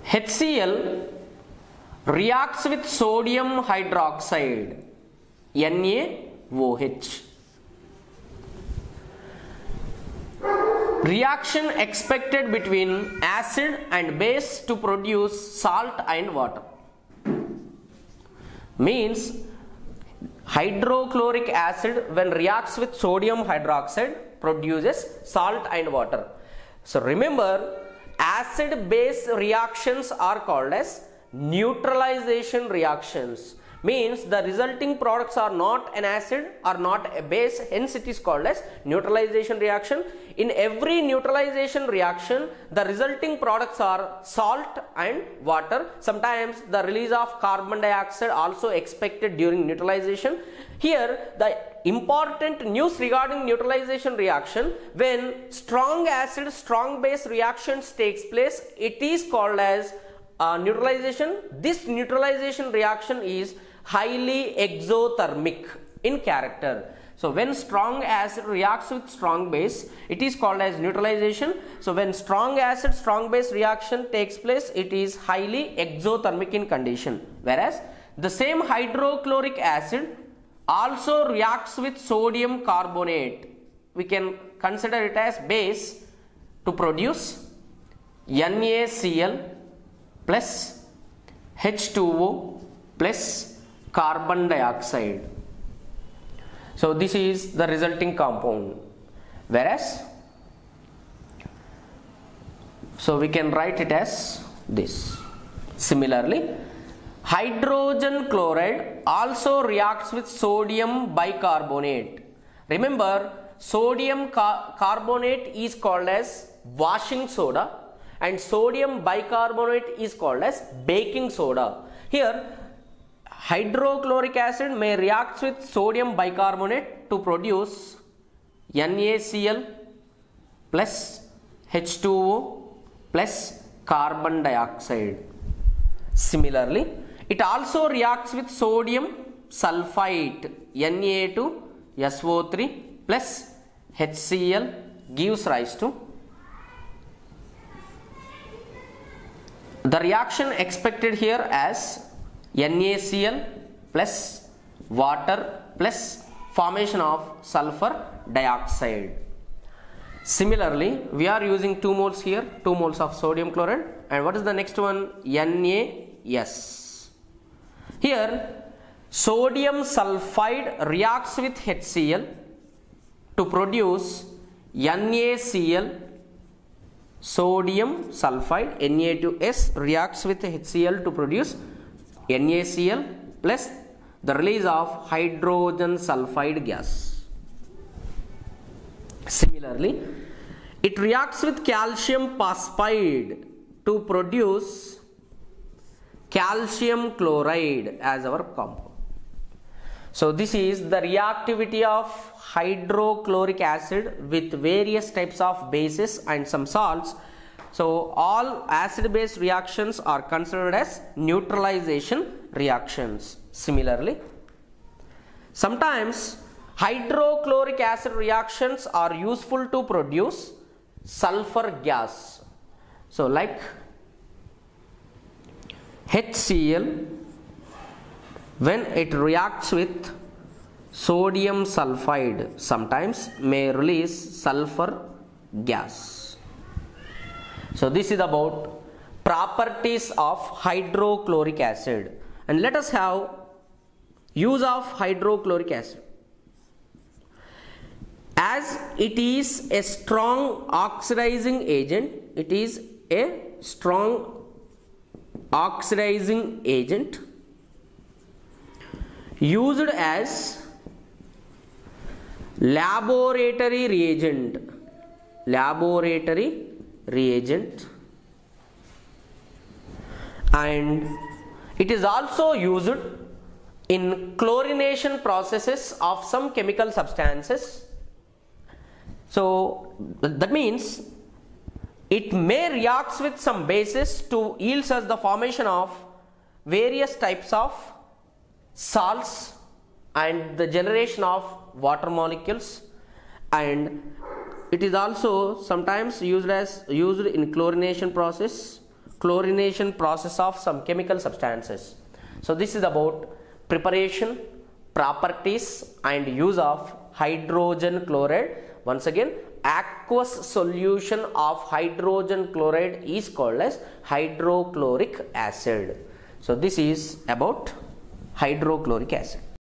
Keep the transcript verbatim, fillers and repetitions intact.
H C l reacts with sodium hydroxide, N a O H. Reaction expected between acid and base to produce salt and water. Means hydrochloric acid when reacts with sodium hydroxide produces salt and water. So remember, acid base reactions are called as neutralization reactions. Means the resulting products are not an acid or not a base, hence it is called as neutralization reaction. In every neutralization reaction, the resulting products are salt and water. Sometimes the release of carbon dioxide also expected during neutralization. Here the important news regarding neutralization reaction, when strong acid strong base reactions takes place, it is called as uh, neutralization. This neutralization reaction is highly exothermic in character. So when strong acid reacts with strong base, it is called as neutralization. So when strong acid strong base reaction takes place, it is highly exothermic in condition. Whereas the same hydrochloric acid also reacts with sodium carbonate. We can consider it as base to produce NaCl plus H two O plus carbon dioxide. So this is the resulting compound. Whereas, so we can write it as this. Similarly, hydrogen chloride also reacts with sodium bicarbonate. Remember, sodium car carbonate is called as washing soda and sodium bicarbonate is called as baking soda. Here hydrochloric acid may react with sodium bicarbonate to produce NaCl plus H two O plus carbon dioxide. Similarly, it also reacts with sodium sulfite, N A two S O three plus HCl, gives rise to the reaction expected here as NaCl plus water plus formation of sulfur dioxide. Similarly, we are using two moles here, two moles of sodium chloride, and what is the next one? NaS. Here sodium sulfide reacts with HCl to produce NaCl. Sodium sulfide N A two S reacts with HCl to produce NaCl plus the release of hydrogen sulfide gas. Similarly, it reacts with calcium phosphide to produce calcium chloride as our compound. So this is the reactivity of hydrochloric acid with various types of bases and some salts. So all acid base reactions are considered as neutralization reactions. Similarly, sometimes hydrochloric acid reactions are useful to produce sulfur gas. So like HCl, when it reacts with sodium sulfide, sometimes may release sulfur gas. So this is about properties of hydrochloric acid. And let us have use of hydrochloric acid. As it is a strong oxidizing agent, it is a strong oxidizing agent used as laboratory reagent, laboratory reagent, and it is also used in chlorination processes of some chemical substances. So that means it may react with some bases to yield us the formation of various types of salts and the generation of water molecules, and it is also sometimes used as used in chlorination process, chlorination process of some chemical substances. So this is about preparation, properties and use of hydrogen chloride. Once again, aqueous solution of hydrogen chloride is called as hydrochloric acid. So this is about hydrochloric acid.